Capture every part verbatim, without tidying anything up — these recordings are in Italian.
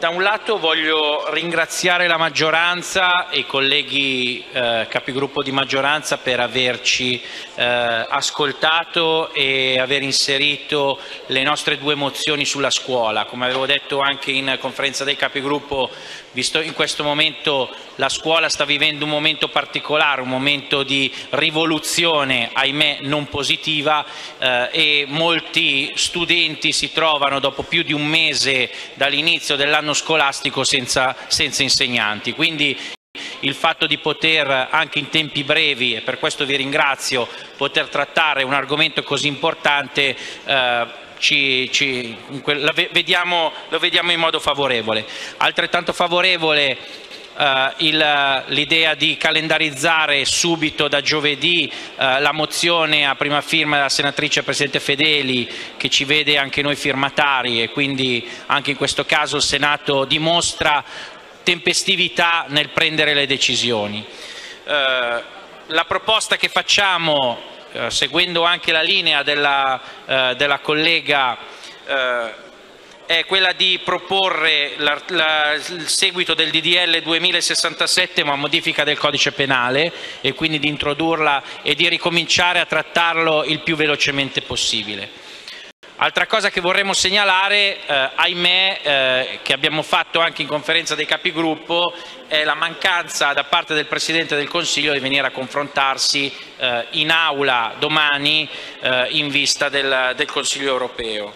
Da un lato voglio ringraziare la maggioranza e i colleghi eh, capigruppo di maggioranza per averci eh, ascoltato e aver inserito le nostre due mozioni sulla scuola. Come avevo detto anche in conferenza dei capigruppo, visto in questo momento la scuola sta vivendo un momento particolare, un momento di rivoluzione, ahimè non positiva, eh, e molti studenti si trovano dopo più di un mese dall'inizio dell'anno scolastico senza, senza insegnanti. Quindi il fatto di poter anche in tempi brevi, e per questo vi ringrazio, poter trattare un argomento così importante eh, Ci, ci, lo, vediamo, lo vediamo in modo favorevole. Altrettanto favorevole uh, l'idea di calendarizzare subito da giovedì uh, la mozione a prima firma della senatrice Presidente Fedeli, che ci vede anche noi firmatari, e quindi anche in questo caso il Senato dimostra tempestività nel prendere le decisioni. Uh, la proposta che facciamo, Uh, seguendo anche la linea della, uh, della collega, uh, è quella di proporre la, la, il seguito del D D L duemilasessantasette, ma modifica del codice penale, e quindi di introdurla e di ricominciare a trattarlo il più velocemente possibile. Altra cosa che vorremmo segnalare, eh, ahimè, eh, che abbiamo fatto anche in conferenza dei capigruppo, è la mancanza da parte del Presidente del Consiglio di venire a confrontarsi eh, in aula domani eh, in vista del, del Consiglio europeo.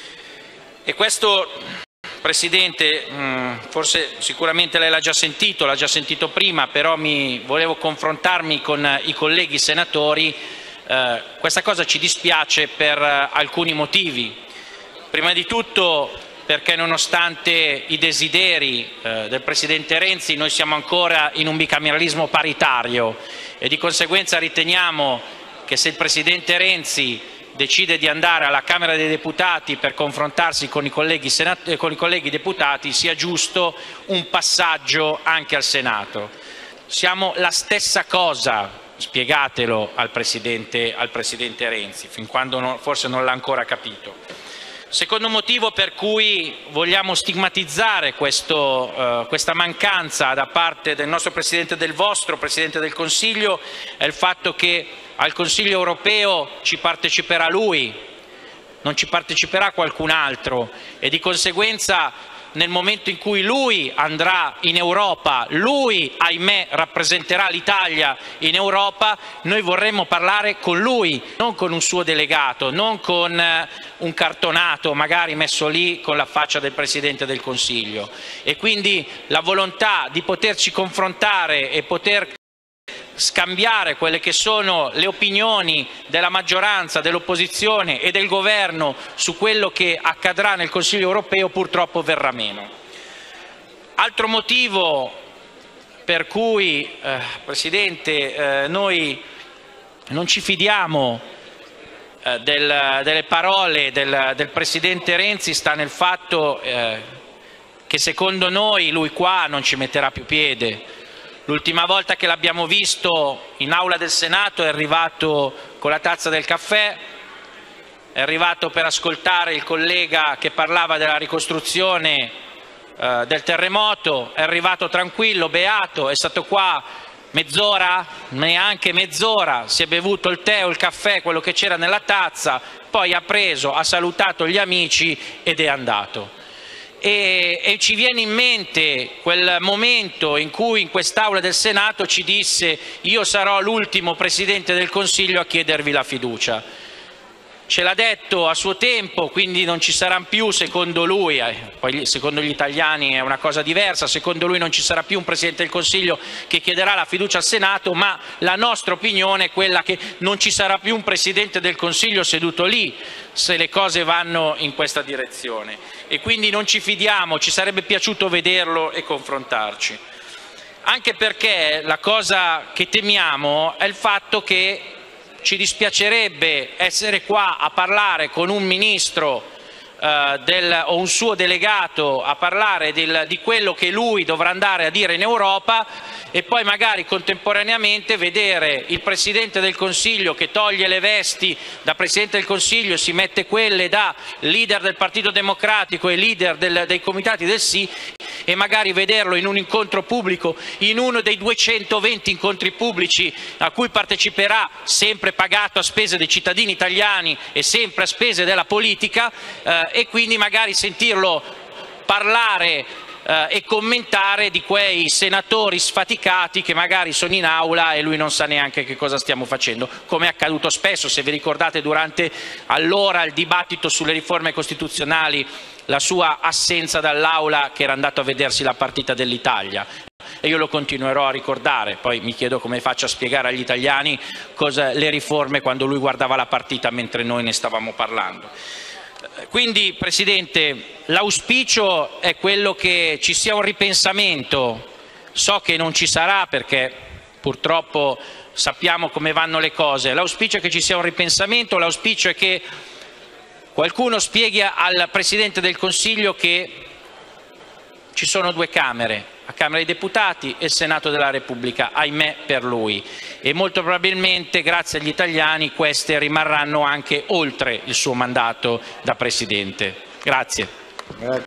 E questo, Presidente, mh, forse sicuramente lei l'ha già sentito, l'ha già sentito prima, però mi volevo confrontarmi con i colleghi senatori. Uh, questa cosa ci dispiace per uh, alcuni motivi. Prima di tutto perché, nonostante i desideri uh, del Presidente Renzi, noi siamo ancora in un bicameralismo paritario, e di conseguenza riteniamo che se il Presidente Renzi decide di andare alla Camera dei Deputati per confrontarsi con i colleghi, senat- con i colleghi deputati, sia giusto un passaggio anche al Senato. Siamo la stessa cosa. Spiegatelo al Presidente, al Presidente Renzi, fin quando non, forse non l'ha ancora capito. Secondo motivo per cui vogliamo stigmatizzare questo, uh, questa mancanza da parte del nostro Presidente, del vostro Presidente del Consiglio, è il fatto che al Consiglio europeo ci parteciperà lui, non ci parteciperà qualcun altro, e di conseguenza nel momento in cui lui andrà in Europa, lui, ahimè, rappresenterà l'Italia in Europa, noi vorremmo parlare con lui, non con un suo delegato, non con un cartonato magari messo lì con la faccia del Presidente del Consiglio. E quindi la volontà di poterci confrontare e poter scambiare quelle che sono le opinioni della maggioranza, dell'opposizione e del governo su quello che accadrà nel Consiglio europeo purtroppo verrà meno. Altro motivo per cui, eh, Presidente, eh, noi non ci fidiamo eh, del, delle parole del, del Presidente Renzi sta nel fatto eh, che secondo noi lui qua non ci metterà più piede. L'ultima volta che l'abbiamo visto in aula del Senato è arrivato con la tazza del caffè, è arrivato per ascoltare il collega che parlava della ricostruzione eh, del terremoto, è arrivato tranquillo, beato, è stato qua mezz'ora, neanche mezz'ora, si è bevuto il tè o il caffè, quello che c'era nella tazza, poi ha preso, ha salutato gli amici ed è andato. E, e ci viene in mente quel momento in cui in quest'Aula del Senato ci disse: io sarò l'ultimo Presidente del Consiglio a chiedervi la fiducia. Ce l'ha detto a suo tempo, quindi non ci sarà più, secondo lui, eh, poi secondo gli italiani è una cosa diversa, secondo lui non ci sarà più un Presidente del Consiglio che chiederà la fiducia al Senato, ma la nostra opinione è quella che non ci sarà più un Presidente del Consiglio seduto lì se le cose vanno in questa direzione. E quindi non ci fidiamo, ci sarebbe piaciuto vederlo e confrontarci. Anche perché la cosa che temiamo è il fatto che ci dispiacerebbe essere qua a parlare con un ministro eh, del, o un suo delegato a parlare del, di quello che lui dovrà andare a dire in Europa, e poi magari contemporaneamente vedere il Presidente del Consiglio che toglie le vesti da Presidente del Consiglio e si mette quelle da leader del Partito Democratico e leader del, dei comitati del sì, e magari vederlo in un incontro pubblico, in uno dei duecentoventi incontri pubblici a cui parteciperà, sempre pagato a spese dei cittadini italiani e sempre a spese della politica, eh, e quindi magari sentirlo parlare eh, e commentare di quei senatori sfaticati che magari sono in aula e lui non sa neanche che cosa stiamo facendo, come è accaduto spesso. Se vi ricordate, durante allora il dibattito sulle riforme costituzionali, la sua assenza dall'aula, che era andato a vedersi la partita dell'Italia. E io lo continuerò a ricordare, poi mi chiedo come faccia a spiegare agli italiani cosa le riforme quando lui guardava la partita mentre noi ne stavamo parlando. Quindi, Presidente, l'auspicio è quello che ci sia un ripensamento. So che non ci sarà perché purtroppo sappiamo come vanno le cose. L'auspicio è che ci sia un ripensamento, l'auspicio è che qualcuno spieghi al Presidente del Consiglio che ci sono due Camere, la Camera dei Deputati e il Senato della Repubblica, ahimè per lui, e molto probabilmente grazie agli italiani queste rimarranno anche oltre il suo mandato da Presidente. Grazie.